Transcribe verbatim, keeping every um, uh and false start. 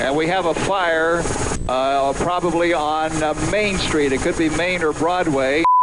and we have a fire uh, probably on uh, Main Street. It could be Main or Broadway.